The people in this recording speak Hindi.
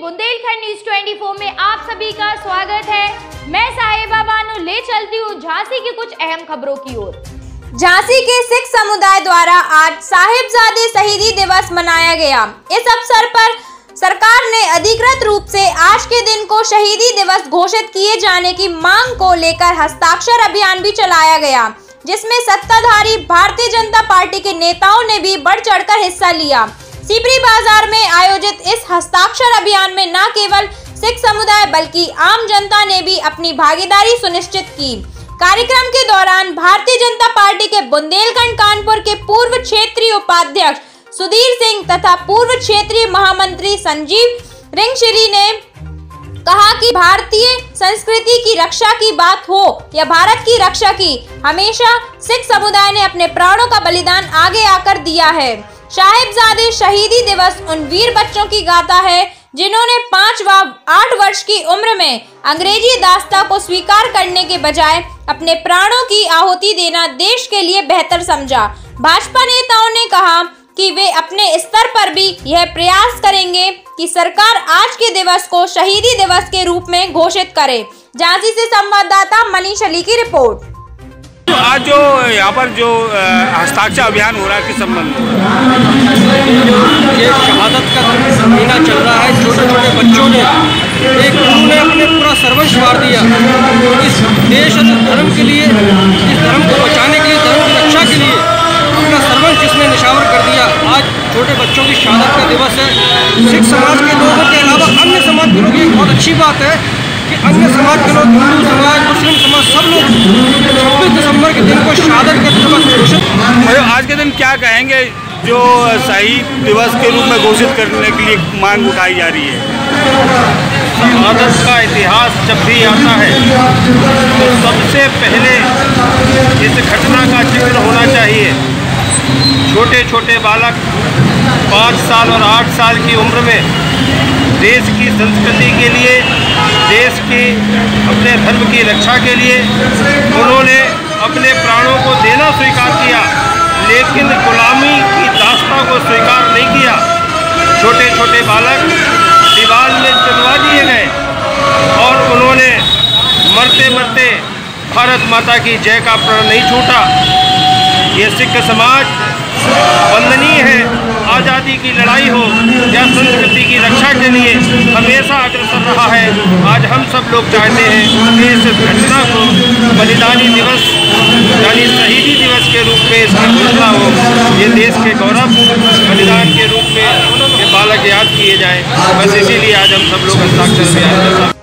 बुंदेलखंड न्यूज 24 में आप सभी का स्वागत है। मैं साहिबा बानो ले चलती हूँ झांसी की कुछ अहम खबरों की ओर। झांसी के सिख समुदाय द्वारा आज साहिबजादे शहीदी दिवस मनाया गया। इस अवसर पर सरकार ने अधिकृत रूप से आज के दिन को शहीदी दिवस घोषित किए जाने की मांग को लेकर हस्ताक्षर अभियान भी चलाया गया, जिसमें सत्ताधारी भारतीय जनता पार्टी के नेताओं ने भी बढ़ चढ़कर हिस्सा लिया। सीपरी बाजार में आयोजित इस हस्ताक्षर अभियान में न केवल सिख समुदाय बल्कि आम जनता ने भी अपनी भागीदारी सुनिश्चित की। कार्यक्रम के दौरान भारतीय जनता पार्टी के बुंदेलखंड कानपुर के पूर्व क्षेत्रीय उपाध्यक्ष सुधीर सिंह तथा पूर्व क्षेत्रीय महामंत्री संजीव रिंगश्री ने कहा कि भारतीय संस्कृति की रक्षा की बात हो या भारत की रक्षा की, हमेशा सिख समुदाय ने अपने प्राणों का बलिदान आगे आकर दिया है। साहिबजादे शहीदी दिवस उन वीर बच्चों की गाथा है जिन्होंने 5 व 8 वर्ष की उम्र में अंग्रेजी दास्ता को स्वीकार करने के बजाय अपने प्राणों की आहुति देना देश के लिए बेहतर समझा। भाजपा नेताओं ने कहा कि वे अपने स्तर पर भी यह प्रयास करेंगे कि सरकार आज के दिवस को शहीदी दिवस के रूप में घोषित करे। झांसी से संवाददाता मनीष अली की रिपोर्ट। आज जो यहाँ पर जो हस्ताक्षर अभियान हो रहा है किस संबंध में? ये शहादत का महीना चल रहा है। छोटे छोटे बच्चों ने उन्होंने अपने पूरा सर्वस्व वार दिया इस देश और धर्म के लिए, इस धर्म को बचाने के लिए, धर्म की रक्षा के लिए अपना सर्वस्व जिसने निछावर कर दिया। आज छोटे बच्चों की शहादत का दिवस है। सिख समाज के लोगों के अलावा अन्य समाज के लोग, एक बहुत अच्छी बात है कि अन्य समाज के लोग, हिंदू समाज, मुस्लिम समाज, सब लोग 26 दिसंबर के दिन को शहादत का दिवस घोषित। आज के दिन क्या कहेंगे जो शहीद दिवस के रूप में घोषित करने के लिए मांग उठाई जा रही है? शहादत का इतिहास जब भी आता है तो सबसे पहले इस घटना का जिक्र होना चाहिए। छोटे छोटे बालक 5 साल और 8 साल की उम्र में देश की संस्कृति के लिए, देश की अपने धर्म की रक्षा के लिए उन्होंने अपने प्राणों को देना स्वीकार किया, लेकिन गुलामी की दास्तां को स्वीकार नहीं किया। छोटे छोटे बालक दीवार में चलवा दिए गए और उन्होंने मरते मरते भारत माता की जय का प्रण नहीं छूटा। ये सिख समाज वंदनीय है। आज़ादी की लड़ाई हो या संस्कृति की रक्षा के लिए हमेशा अग्रसर रहा है। आज हम सब लोग चाहते हैं कि इस घटना को बलिदानी दिवस यानी शहीदी दिवस के रूप में इसकी घोषणा हो। ये देश के गौरव बलिदान के रूप में ये बालक याद किए जाए। बस इसीलिए आज हम सब लोग हस्ताक्षर अभियान